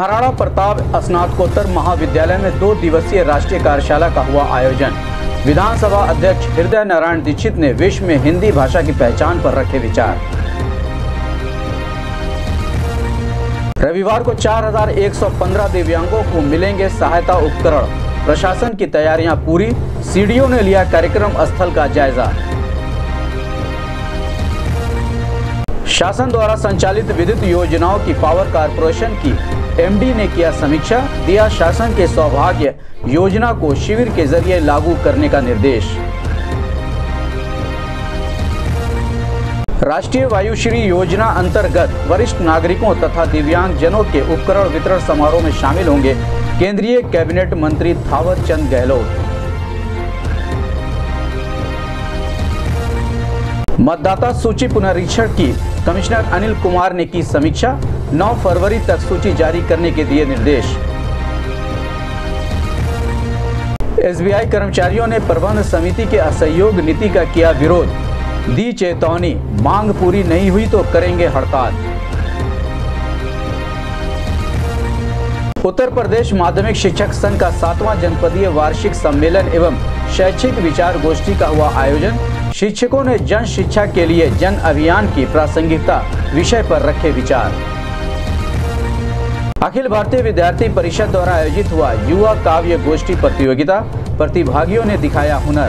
महाराणा प्रताप स्नातकोत्तर महाविद्यालय में 2 दिवसीय राष्ट्रीय कार्यशाला का हुआ आयोजन। विधानसभा अध्यक्ष हृदय नारायण दीक्षित ने विश्व में हिंदी भाषा की पहचान पर रखे विचार। रविवार को 4115 दिव्यांगों को मिलेंगे सहायता उपकरण। प्रशासन की तैयारियां पूरी, सीडीओ ने लिया कार्यक्रम स्थल का जायजा। शासन द्वारा संचालित विद्युत योजनाओं की पावर कारपोरेशन की एमडी ने किया समीक्षा, दिया शासन के सौभाग्य योजना को शिविर के जरिए लागू करने का निर्देश। राष्ट्रीय वायुश्री योजना अंतर्गत वरिष्ठ नागरिकों तथा दिव्यांग जनों के उपकरण वितरण समारोह में शामिल होंगे केंद्रीय कैबिनेट मंत्री थावर चंद गहलोत। मतदाता सूची पुनरीक्षण की कमिश्नर अनिल कुमार ने की समीक्षा, 9 फरवरी तक सूची जारी करने के दिए निर्देश। एसबीआई कर्मचारियों ने प्रबंध समिति के असहयोग नीति का किया विरोध, दी चेतावनी, मांग पूरी नहीं हुई तो करेंगे हड़ताल। उत्तर प्रदेश माध्यमिक शिक्षक संघ का 7वां जनपदीय वार्षिक सम्मेलन एवं शैक्षिक विचार गोष्ठी का हुआ आयोजन। शिक्षकों ने जन शिक्षा के लिए जन अभियान की प्रासंगिकता विषय पर रखे विचार। अखिल भारतीय विद्यार्थी परिषद द्वारा आयोजित हुआ युवा काव्य गोष्ठी प्रतियोगिता, प्रतिभागियों ने दिखाया हुनर।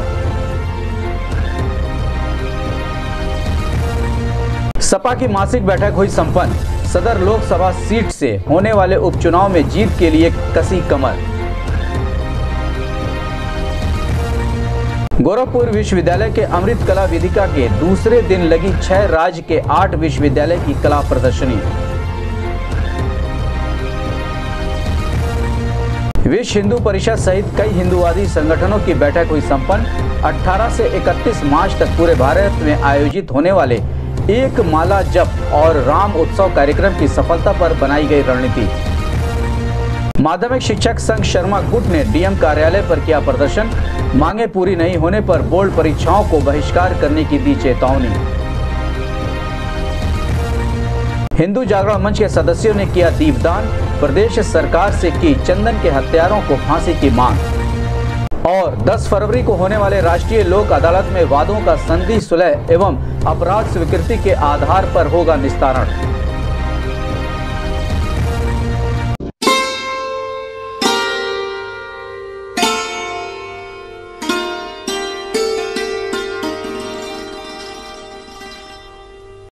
सपा की मासिक बैठक हुई संपन्न, सदर लोकसभा सीट से होने वाले उपचुनाव में जीत के लिए कसी कमर। गोरखपुर विश्वविद्यालय के अमृत कला वेदिका के दूसरे दिन लगी 6 राज्य के 8 विश्वविद्यालय की कला प्रदर्शनी। विश्व हिंदू परिषद सहित कई हिंदूवादी संगठनों की बैठक हुई संपन्न। 18 से 31 मार्च तक पूरे भारत में आयोजित होने वाले एक माला जप और राम उत्सव कार्यक्रम की सफलता पर बनाई गई रणनीति। माध्यमिक शिक्षक संघ शर्मा गुट ने डीएम कार्यालय पर किया प्रदर्शन, मांगे पूरी नहीं होने पर बोर्ड परीक्षाओं को बहिष्कार करने की दी चेतावनी। हिंदू जागरण मंच के सदस्यों ने किया दीपदान, प्रदेश सरकार से की चंदन के हत्यारों को फांसी की मांग। और 10 फरवरी को होने वाले राष्ट्रीय लोक अदालत में वादों का संधि सुलह एवं अपराध स्वीकृति के आधार पर होगा निस्तारण।